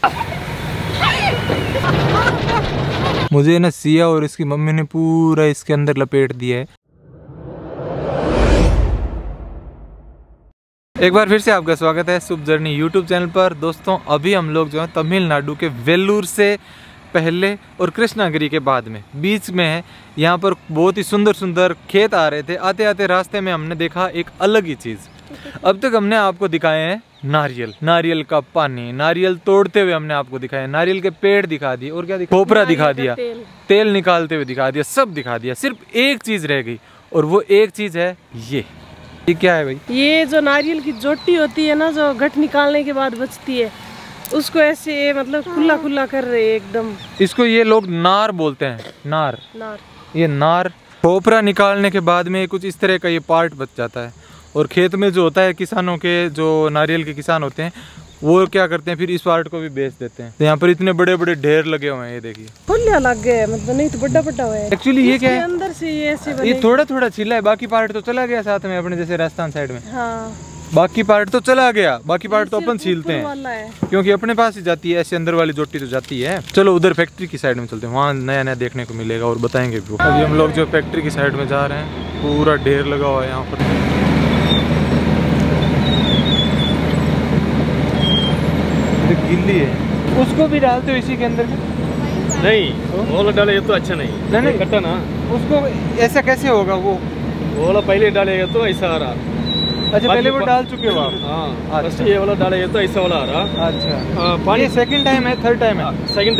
मुझे ना सिया और इसकी मम्मी ने पूरा इसके अंदर लपेट दिया है। एक बार फिर से आपका स्वागत है शुभ जर्नी यूट्यूब चैनल पर। दोस्तों अभी हम लोग जो है तमिलनाडु के वेल्लूर से पहले और कृष्णागिरी के बाद में बीच में है। यहाँ पर बहुत ही सुंदर सुंदर खेत आ रहे थे। आते आते रास्ते में हमने देखा एक अलग ही चीज़। अब तक हमने आपको दिखाए हैं नारियल, नारियल का पानी, नारियल तोड़ते हुए हमने आपको दिखाया, नारियल के पेड़ दिखा दिए और क्या दिखा, खोपरा दिखा दिया, तेल निकालते हुए दिखा दिया, सब दिखा दिया। सिर्फ एक चीज़ रह गई और वो एक चीज़ है ये क्या है भाई? ये जो नारियल की जोटी होती है ना, जो गठ निकालने के बाद बचती है, उसको ऐसे मतलब खुला खुला कर रहे हैं एकदम। इसको ये लोग नार बोलते हैं, नार। ये नार खोपरा निकालने के बाद में कुछ इस तरह का ये पार्ट बच जाता है। और खेत में जो होता है, किसानों के जो नारियल के किसान होते हैं वो क्या करते हैं, फिर इस पार्ट को भी बेच देते हैं। तो यहाँ पर इतने बड़े बड़े ढेर लगे हुए हैं, ये देखिए फुल्लियाँ लग गए, मतलब नहीं तो बड़ा बड़ा हुआ है। एक्चुअली ये क्या है, अंदर से ये ऐसे ये थोड़ा थोड़ा छिला है, बाकी पार्ट तो चला गया साथ में अपने जैसे राजस्थान साइड में। हाँ। बाकी पार्ट तो चला गया, बाकी पार्ट तो अपन छीलते हैं क्योंकि अपने पास ही जाती है, ऐसे अंदर वाली जोटी तो जाती है। चलो उधर फैक्ट्री की साइड में चलते हैं, वहाँ नया नया देखने को मिलेगा और बताएंगे भी। अभी हम लोग जो फैक्ट्री की साइड में जा रहे हैं, पूरा ढेर लगा हुआ है यहाँ पर। गिल्ली है, उसको भी डालते हो इसी के अंदर में? नहीं, ओला डाले तो अच्छा नहीं। नहीं कट्टा ना, उसको ऐसा कैसे होगा? वो ओला पहले डालेगा तो ऐसा आ रहा। अच्छा, पहले वो डाल चुके हो आप? हाँ। अच्छा, ये वाला डालेगा तो ऐसा वाला आ रहा। अच्छा, पानी सेकंड टाइम है, थर्ड टाइम है? Second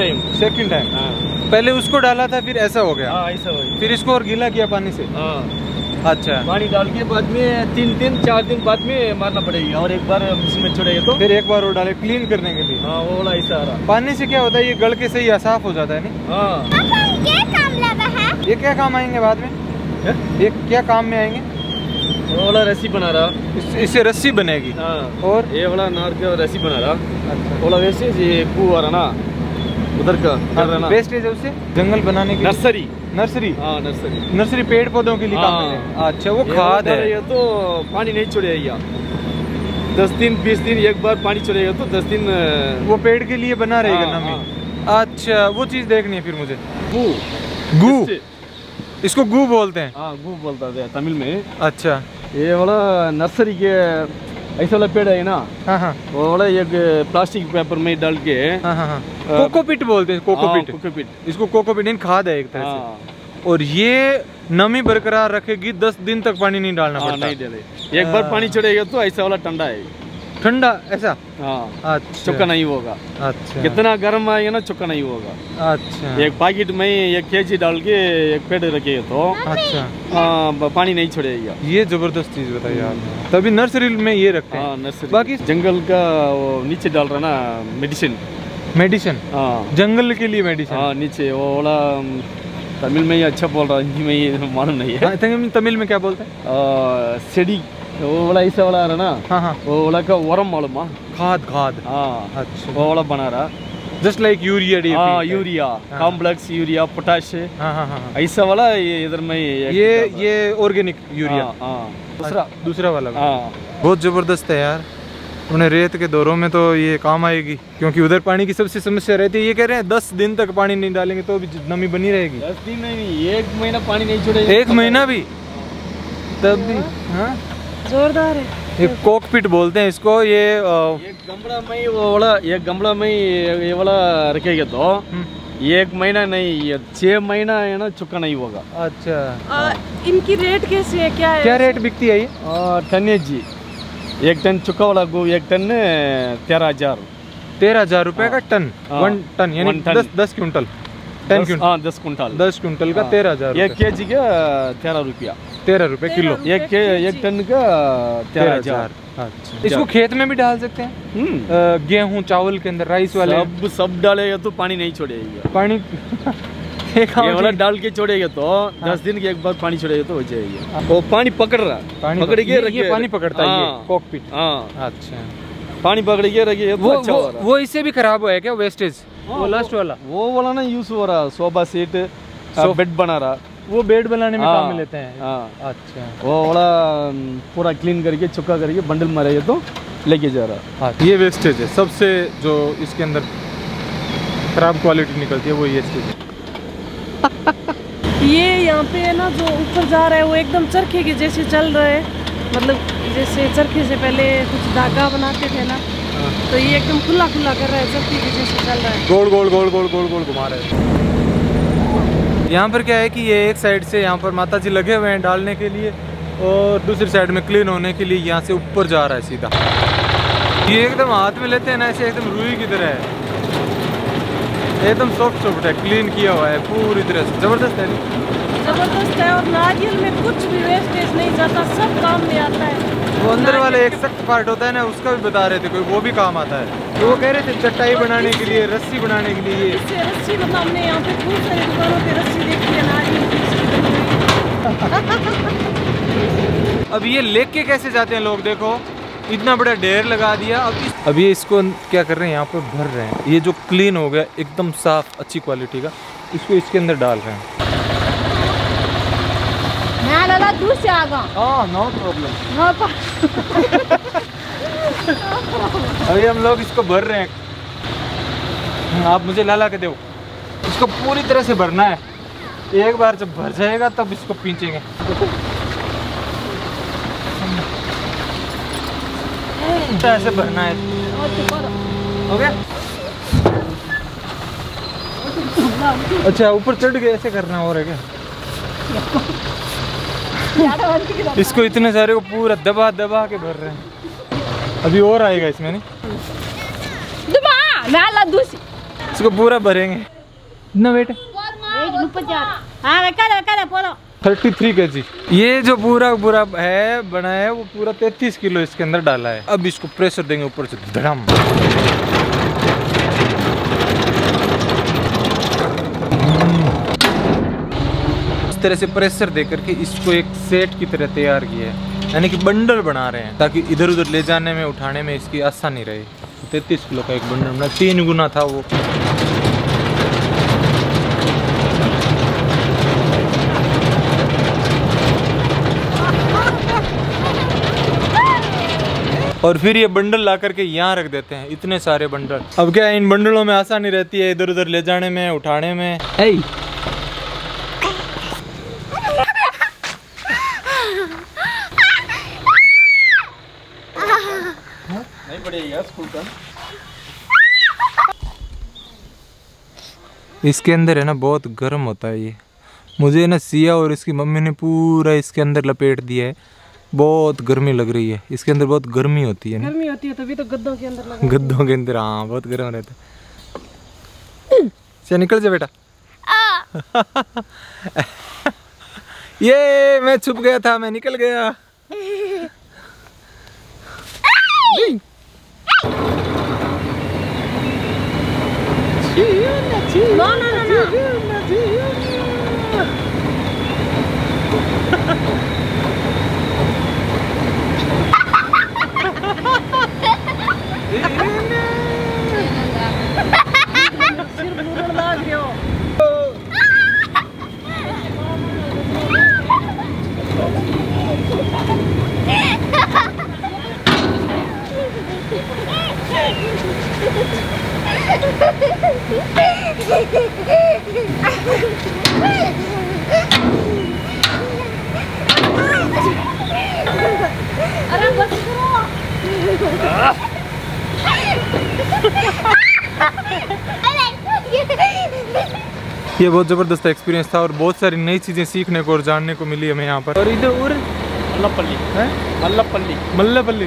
time. पहले उसको डाला था, फिर ऐसा हो गया। ऐसा हो गया, फिर इसको और गीला किया पानी से। अच्छा, पानी डाल के बाद में 3-4 दिन बाद में मारना पड़ेगा और एक बार इसमें छोड़ेगा तो फिर एक बार वो डाले क्लीन करने के लिए। हाँ, वो वाला ऐसा आ रहा। पानी से क्या होता है, ये गल के सही साफ हो जाता है नहीं? हाँ। ये क्या काम आएंगे बाद में? ये क्या काम में आएंगे? वो वाला रस्सी बना रहा, इससे रस्सी बनेगी। हाँ। और ये वाला नार का रस्सी बना रहा। अच्छा, वो वाला वैसे ये कुआ रहा ना उधर का कर रहा ना, वेस्टेज है उससे जंगल बनाने के। नर्सरी। हाँ, नर्सरी। नर्सरी पेड़ पौधों के लिए काम है। अच्छा, वो खाद है। ये तो पानी नहीं छोड़ेगा, 10 दिन 20 दिन एक बार पानी छोड़ेगा तो 10 दिन वो पेड़ के लिए बना रहेगा नमी। अच्छा, वो चीज देखनी है फिर मुझे। गू, इसको गू बोलते हैं। हाँ, गू बोलता है तमिल में। अच्छा, ये वाला नर्सरी के ऐसा वाला पेड़ है ना। हाँ। वो वाला एक प्लास्टिक पेपर में डाल के। हाँ। कोकोपीट बोलते हैं, कोकोपीट। इसको कोकोपीट खाद है एक तरह से। और ये नमी बरकरार रखेगी, 10 दिन तक पानी नहीं डालना पड़ता। नहीं डाले, एक बार पानी छोड़ेगा तो ऐसा वाला ठंडा है। ठंडा ऐसा? हाँ। अच्छा, चुका नहीं होगा। अच्छा, कितना गर्म आएगा ना, चुका नहीं होगा। अच्छा, एक पैकेट में 1 kg डाल के एक पेड़ रखेगा तो अच्छा पानी नहीं छोड़ेगा। ये जबरदस्त चीज बताइए आपने, तभी नर्सरी में ये रखते हैं। नर्सरी। बाकी जंगल का वो नीचे डाल रहा ना मेडिसिन। हाँ, जंगल के लिए मेडिसिन। हाँ, नीचे वो वाला तमिल में ही अच्छा बोल रहा, हिंदी में ही मालूम नहीं है। तमिल में क्या बोलते हैं? सेडी, वो वाला ऐसा वाला आ रहा ना। हाँ। वो वाला का वरम मालूम? खाद। हाँ। अच्छा, वो वाला बना रहा, just like urea. Urea complex, urea potash. हाँ। ऐसा वाला ये इधर में ये ऑर्गेनिक यूरिया। दूसरा वाला। बहुत जबरदस्त है यार। उन्हें रेत के दौरों में तो ये काम आएगी, क्योंकि उधर पानी की सबसे समस्या रहती है। ये कह रहे हैं 10 दिन तक पानी नहीं डालेंगे तो भी नमी बनी रहेगी। 10 दिन नहीं, 1 महीना पानी नहीं छोड़ेगा। 1 महीना भी? तब भी? हाँ, जोरदार है। ये कोकपिट बोलते हैं इसको। ये गमला में वो वाला, एक गमला में ये वाला रखेगा तो 1 महीना नहीं, 6 महीना है ना, चुका नहीं होगा। अच्छा, इनकी रेट कैसी है, क्या रेट बिकती है ये? टनेज जी, 1 टन चुका वाला गो 1 टन 13,000। 13,000 रुपए का टन? 1 टन यानी 10 क्विंटल। 10 क्विंटल। 10 क्विंटल का 13,000। 1 kg का 13 रुपया। 13 रुपए किलो। 1 टन का 13,000। अच्छा, इसको खेत में भी डाल सकते हैं? गेहूं चावल के अंदर, राइस वाले सब डालेगा तो पानी नहीं छोड़ेगा। पानी ये वाला डाल के छोड़ेगा तो 10 दिन के एक बाद पानी छोड़ेगा तो हो जाएगा। वो पानी पकड़ रहा, पकड़ के ये पानी पकड़ता है ये कॉकपिट। अच्छा, पानी पकड़ के रखिए तो अच्छा हो रहा। वो इससे भी खराब हुआ है क्या वेस्टेज? वो लास्ट वाला, वो वाला ना यूज हो रहा, सोफा सेट, बेड बना रहा, वो बेड बनाने में काम में लेते हैं। अच्छा, वो वाला पूरा क्लीन करके चुका करके बंडल मारेगा तो लेके जा रहा। ये वेस्टेज है सबसे, जो इसके अंदर खराब क्वालिटी निकलती है वो ये चीज़। ये यहाँ पे है ना जो ऊपर जा रहा है वो एकदम चरखे के जैसे चल रहा है, मतलब जैसे चरखे से पहले कुछ धागा बनाते थे ना, तो ये एकदम खुला खुला कर रहा है, चरखे के जैसे चल रहा है, गोल गोल गोल गोल गोल गोल घुमा रहे हैं। यहाँ पर क्या है कि ये एक साइड से यहाँ पर माता जी लगे हुए हैं डालने के लिए, और दूसरी साइड में क्लीन होने के लिए यहाँ से ऊपर जा रहा है सीधा। ये एकदम हाथ में लेते हैं ना, ऐसे एकदम रुई की तरह है, एकदम सॉफ्ट है, क्लीन किया हुआ है पूरी तरह से, जबरदस्त है, जबरदस्त है। और नारियल में कुछ भी वेस्टेज नहीं जाता, सब काम में आता है। वो अंदर वाला एक सख्त पार्ट होता है ना, उसका भी बता रहे थे कोई, वो भी काम आता है। तो वो कह रहे थे चटाई बनाने के लिए, रस्सी बनाने के लिए, इससे रस्सी, मतलब हमने यहाँ पे खूब सारी दुकानों पे रस्सी देखी है नारियल की, इसकी बनी हुई। अब ये लेके कैसे जाते हैं लोग, देखो इतना बड़ा ढेर लगा दिया। अब ये इसको क्या कर रहे हैं, यहाँ पर भर रहे हैं। ये जो क्लीन हो गया एकदम साफ अच्छी क्वालिटी का, इसको इसके अंदर डाल रहे हैं। No problem. अभी हम लोग इसको भर रहे हैं, आप मुझे ला के दो। इसको पूरी तरह से भरना है, एक बार जब भर जाएगा तब इसको पींचेंगे। ऐसे भरना है, हो गया? अच्छा ऊपर चढ़ गए, ऐसे करना हो रहा है क्या? इसको इतने सारे को पूरा दबा दबा के भर रहे हैं। अभी और आएगा इसमें, नहीं इसको पूरा भरेंगे। इतना वेट है 33 kg। ये जो पूरा है बना है वो पूरा 33 किलो इसके अंदर डाला है। अब इसको प्रेशर देंगे ऊपर से, धड़ाम। इस तरह से प्रेशर दे करके इसको एक सेट की तरह तैयार किया है, यानी कि बंडल बना रहे हैं ताकि इधर उधर ले जाने में उठाने में इसकी आसानी रहे। 33 किलो का एक बंडल बना, 3 गुना था वो। और फिर ये बंडल ला करके यहाँ रख देते हैं, इतने सारे बंडल। अब क्या है, इन बंडलों में आसानी रहती है इधर उधर ले जाने में, उठाने में। नहीं पड़ेगा स्कूल का। इसके अंदर है ना बहुत गर्म होता है ये, मुझे ना सिया और इसकी मम्मी ने पूरा इसके अंदर लपेट दिया है। बहुत गर्मी लग रही है, इसके अंदर बहुत गर्मी होती है ना? गर्मी होती है तभी तो गद्दों के अंदर लगा। गद्दों के अंदर हाँ बहुत गर्म रहता है। से निकल जा बेटा। ये मैं छुप गया था, मैं निकल गया। अरे बस करो। ये बहुत ज़बरदस्त एक्सपीरियंस था और बहुत सारी नई चीज़ें सीखने को और जानने को मिली हमें यहाँ पर। और इधर और मल्लपल्ली है, मल्लपल्ली मल्लपल्ली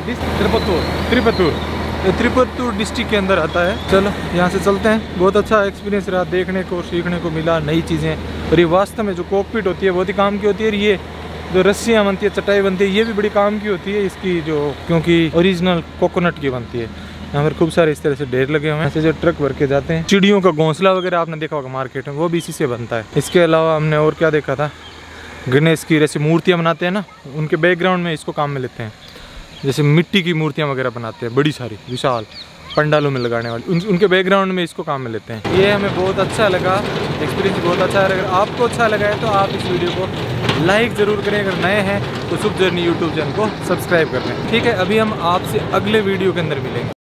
त्रिपुर डिस्ट्रिक्ट के अंदर आता है। चलो यहाँ से चलते हैं। बहुत अच्छा एक्सपीरियंस रहा, देखने को सीखने को मिला नई चीज़ें। और ये वास्तव में जो कॉकपिट होती है बहुत ही काम की होती है। और ये जो रस्सियाँ बनती है, चटाई बनती है, ये भी बड़ी काम की होती है इसकी, जो क्योंकि ओरिजिनल कोकोनट की बनती है। यहाँ पर खूब सारे इस तरह से ढेर लगे हुए हैं, ऐसे जो ट्रक भर के जाते हैं। चिड़ियों का घोंसला वगैरह आपने देखा होगा मार्केट में, वो भी इसी से बनता है। इसके अलावा हमने और क्या देखा था, गणेश की जैसे मूर्तियाँ बनाते हैं ना, उनके बैकग्राउंड में इसको काम में लेते हैं। जैसे मिट्टी की मूर्तियाँ वगैरह बनाते हैं बड़ी सारी विशाल पंडालों में लगाने वाली, उनके बैकग्राउंड में इसको काम में लेते हैं। ये हमें बहुत अच्छा लगा, एक्सपीरियंस बहुत अच्छा है। अगर आपको अच्छा लगा है तो आप इस वीडियो को लाइक ज़रूर करें, अगर नए हैं तो शुभ जर्नी यूट्यूब चैनल को सब्सक्राइब कर लें। ठीक है, अभी हम आपसे अगले वीडियो के अंदर मिलेंगे।